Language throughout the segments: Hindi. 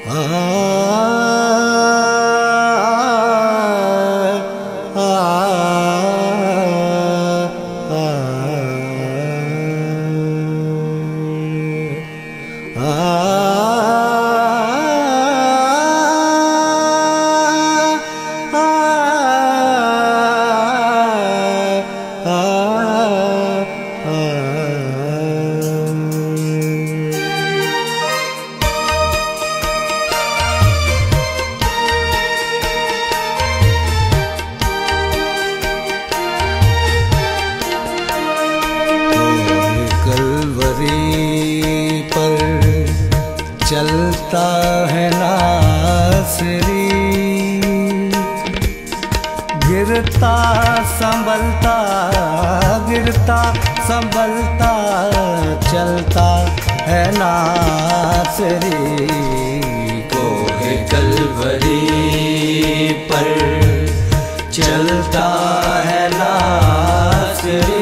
चलता है नासरी, गिरता संभलता, गिरता संभलता चलता है नासरी। कोहे कलवरी पर चलता है नासरी,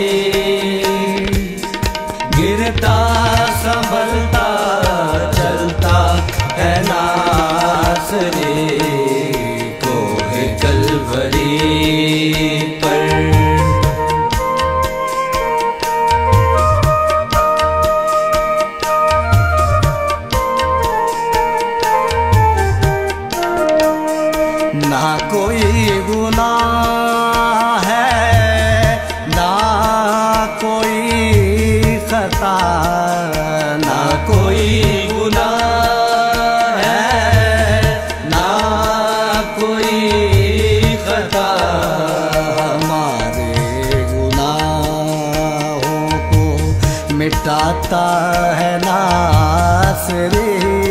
गिरता संभलता चलता है नासरी। कोहे कलवरी पर ना कोई गुनाह है, ना कोई खता, ना कोई गुनाह है, ना कोई खता। हमारे गुनाहों को मिटाता है नासरी,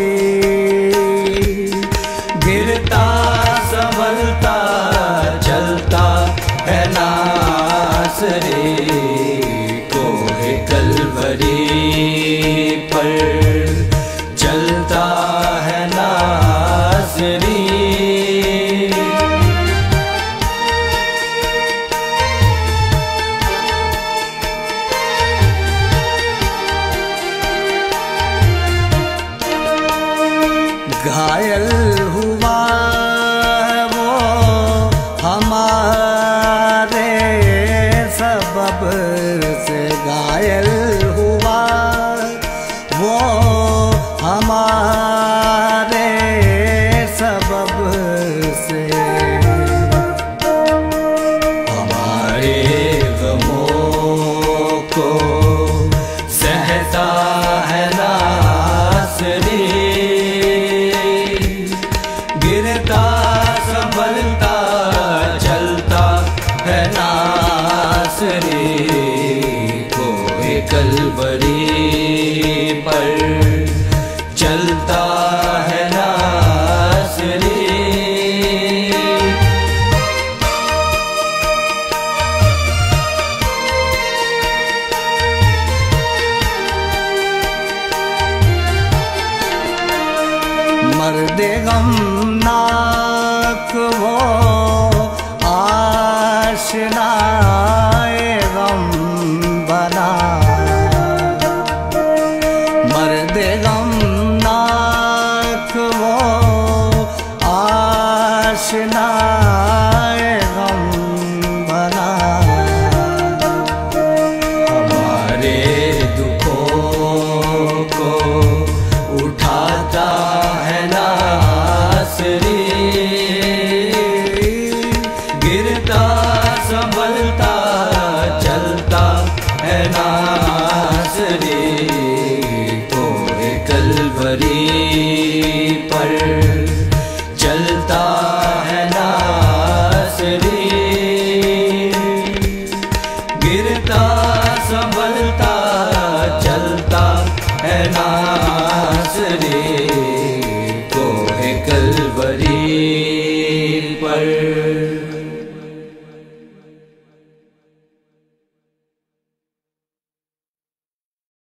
गिरता संभलता चलता है नासरी। कोहे कलवरी पर चलता है नासरी। घायल हुआ वो हमारे सबब से, घायल हुआ वो हमारे सबब से। हमारे गमों को सहता है नासरी, गिरता संभलता चलता है नासरी। कोहे कलवरी पर चलता है नासरी। मर्दे गम